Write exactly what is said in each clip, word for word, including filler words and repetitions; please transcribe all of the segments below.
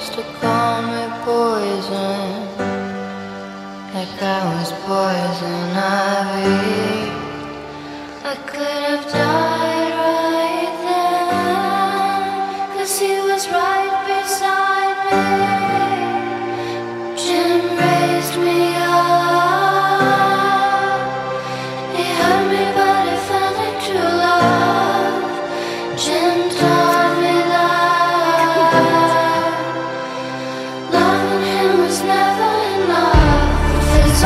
used to call me poison, like I was poison ivy. I could have died right then, 'cause he was right beside me. Jim raised me up. He hurt me, but it felt like true love. Jim taught me that loving him was never enough. There's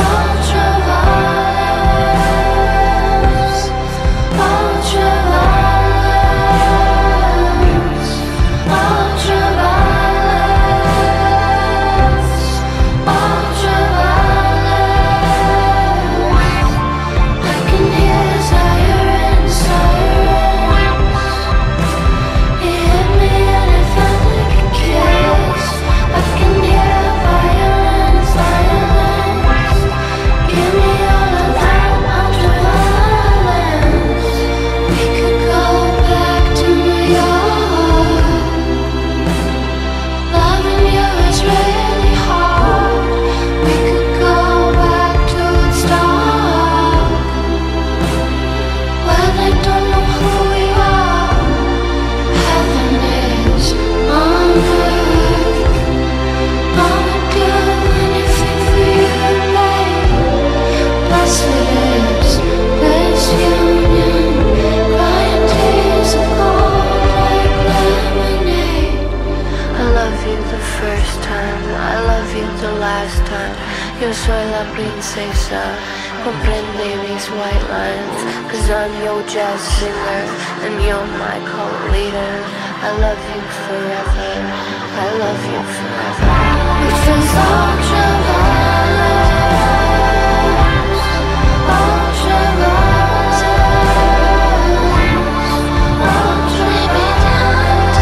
ultraviolence, ultraviolence, ultraviolence, ultraviolence. I can hear sirens, sirens. He hit me and it felt like a kiss. I can hear violence, violence. Give me all of that ultraviolence. We could go back to New York. Loving you is really hard. We could go back to Woodstock, where they don't know who we are. Heaven is on earth. I would do anything for you, babe. Blessed is this union, crying tears of gold like lemonade. I love you the first time, I love you the last time. Yo soy la princesa, comprende mis white lines. 'Cause I'm your jazz singer, and you're my cult leader. I love you forever, I love you forever. Which is ultraviolence, ultraviolence, ultraviolence,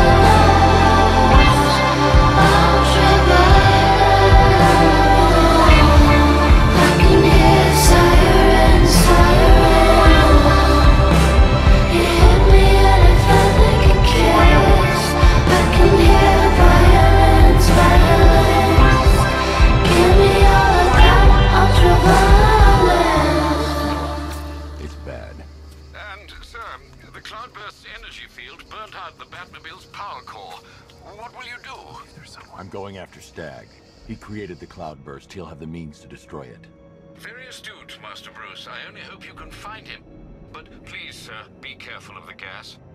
ultraviolence. I can hear sirens, sirens. He hit me and it felt like a kiss. I can hear violence, violence. Give me all of that ultraviolence. It's bad. And, sir, the cloudburst's energy field burnt out the Batmobile's power core. What will you do? I'm going after Stag. He created the cloudburst. He'll have the means to destroy it. Very astute, Master Bruce. I only hope you can find him. But please, sir, be careful of the gas.